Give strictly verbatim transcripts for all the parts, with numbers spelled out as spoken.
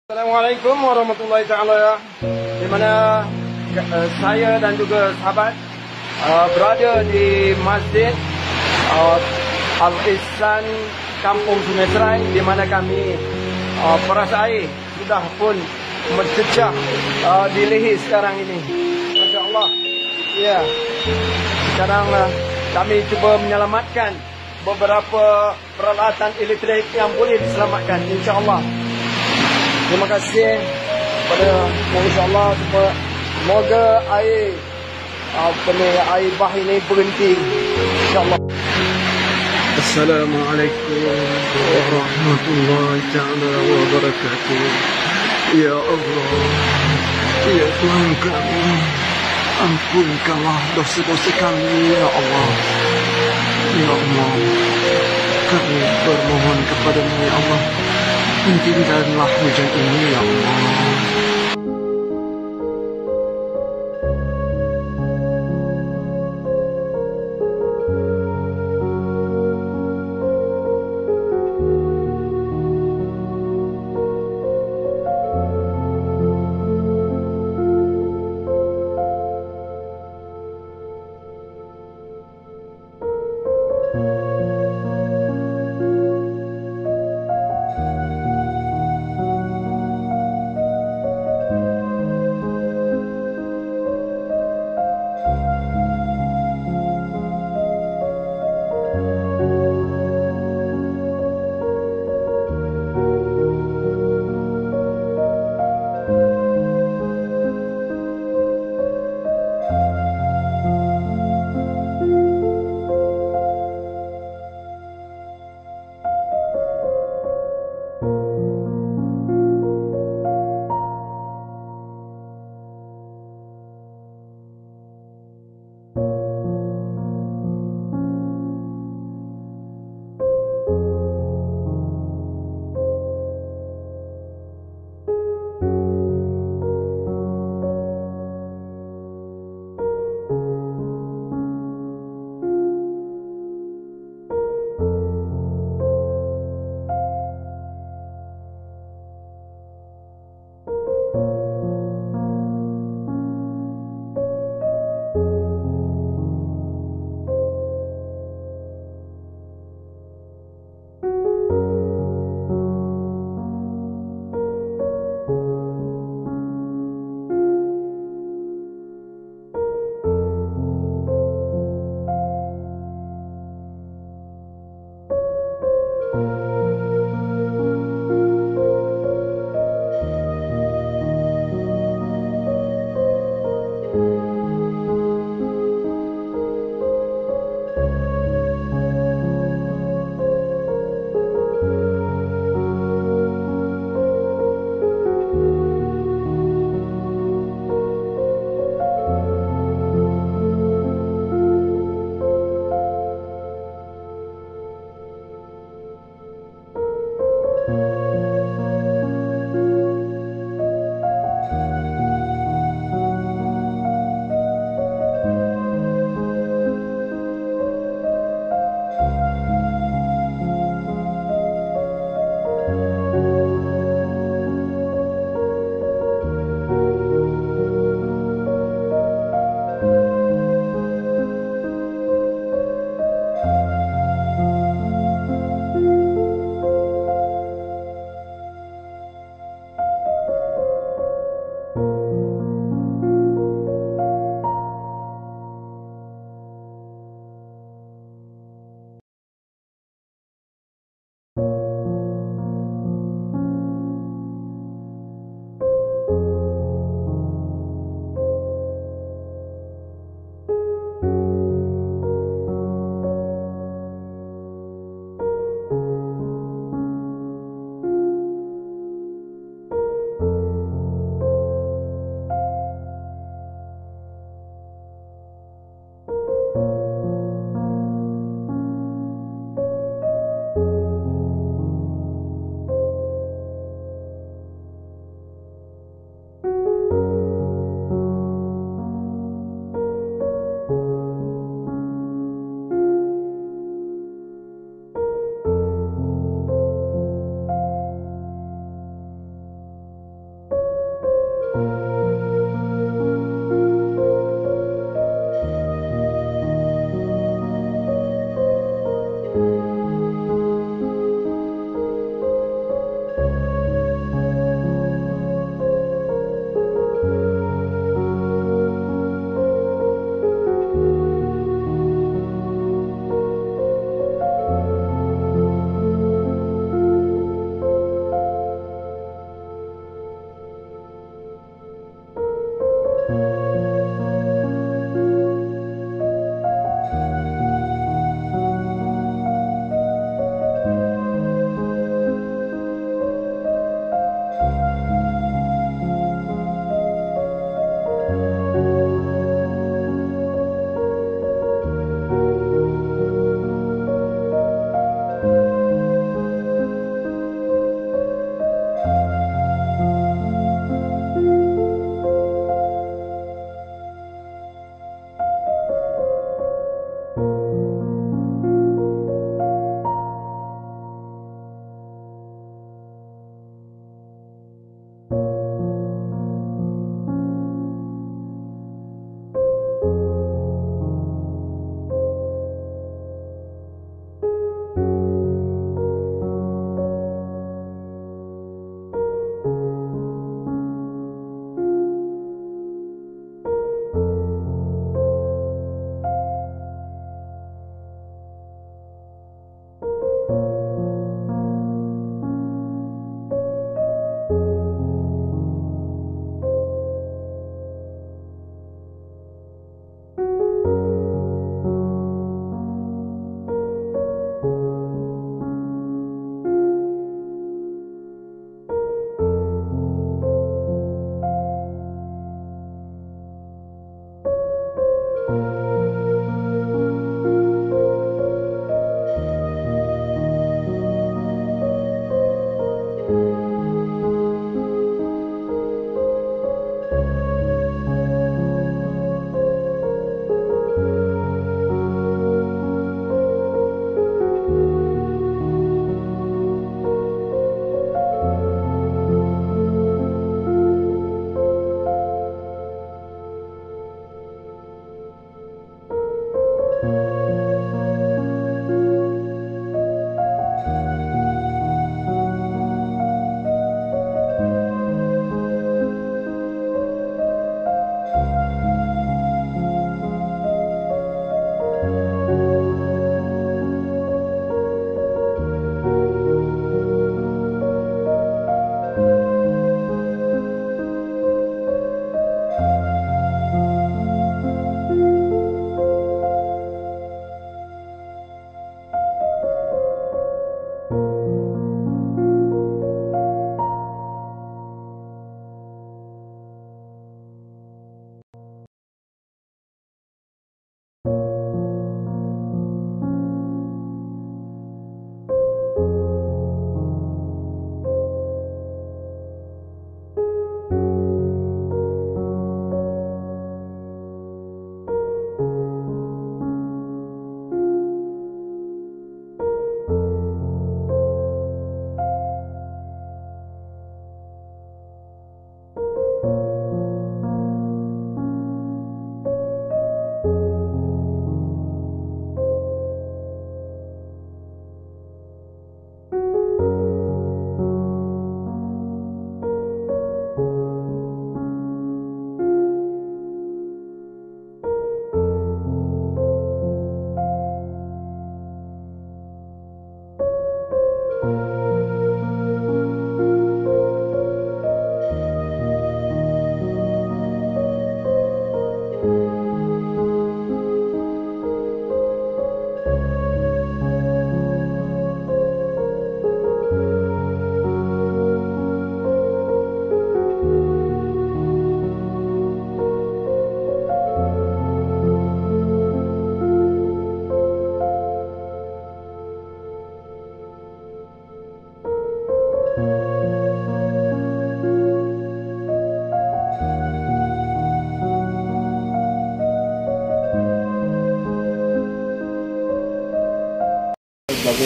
Assalamualaikum warahmatullahi taala. Di mana uh, saya dan juga sahabat uh, berada di Masjid uh, Al-Ihsan Kampung Sungai Serai, di mana kami uh, peras air sudah pun mencecah uh, di Lihis sekarang ini. Masya-Allah. Ya. Sekarang uh, kami cuba menyelamatkan beberapa peralatan elektrik yang boleh diselamatkan, insya-Allah. Terima kasih kepada insya-Allah, semoga air apa ni air bah ini berhenti insya-Allah. Assalamualaikum warahmatullahi taala wabarakatuh. Ya Allah, ya Tuhan kami, ampunkanlah dosa-dosa kami ya Allah. Ya Allah, kami bermohon kepadamu ya Allah, hentikanlah hujan ini ya Allah.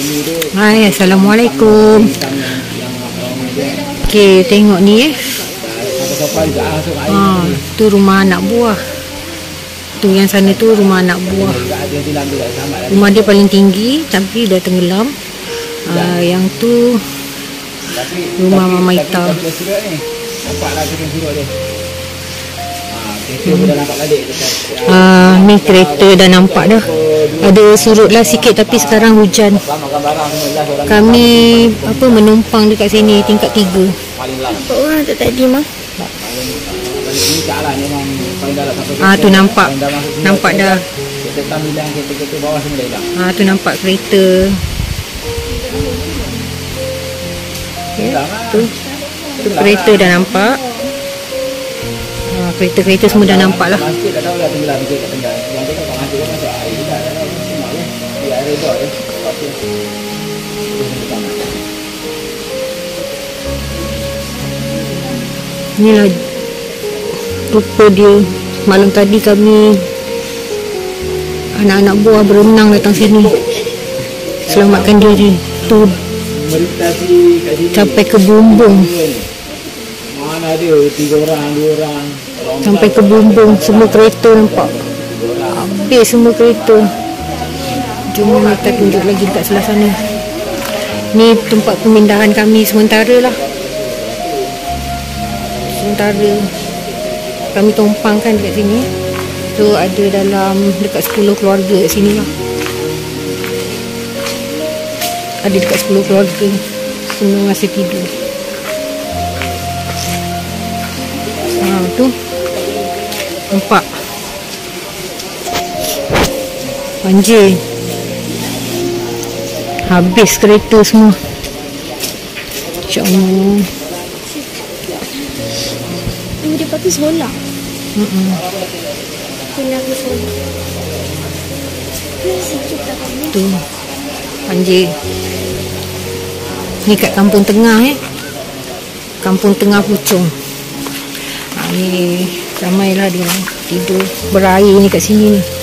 Hai, Assalamualaikum. Okey, tengok ni eh. Ha, tu rumah anak buah. Tu yang sana tu rumah anak buah. Rumah dia paling tinggi tapi dah tenggelam. Ha, yang tu rumah Mama Ita. Ah, ni kereta dah nampak dah. Ada surut lah sikit tapi sekarang hujan. Kami apa menumpang dekat sini tingkat tiga. Nampak orang tak tadi mah? Ah tu nampak. Nampak dah. Ah tu nampak kereta. Okay, tu. Tu kereta dah nampak. Ah, kereta-kereta semua dah nampak lah. Inilah rupa dia. Malam tadi kami anak-anak buah berenang datang sini selamatkan diri. Tu sampai ke bumbung. Mana dia tiga orang, dua orang. Sampai ke bumbung semua kereta nampak. Habis semua kereta. Jom kita tunjuk lagi dekat sebelah sana. Ni tempat pemindahan kami sementara lah. Sementara kami tumpangkan dekat sini. So ada dalam dekat sepuluh keluarga kat sini lah. Ada dekat sepuluh keluarga. Semua masih tidur. Ha, tu nampak banjir. Habis kereta semua. InsyaAllah. Ini dia pakai solar. Mm-mm. Kena pakai solar. Ini sejuk tak kamu? Tu banjir. Ni kat kampung tengah eh. Kampung Tengah Puchong. Ha, ni ramailah dia orang tidur berair ni kat sini ni.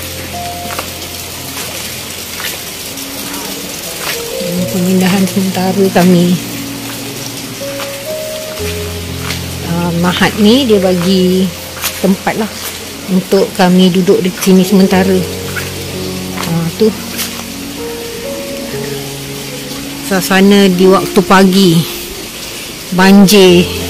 Ini pemindahan sementara kami. Uh, Mahat ni dia bagi tempat lah untuk kami duduk di sini sementara. Uh, tu suasana di waktu pagi. Banjir.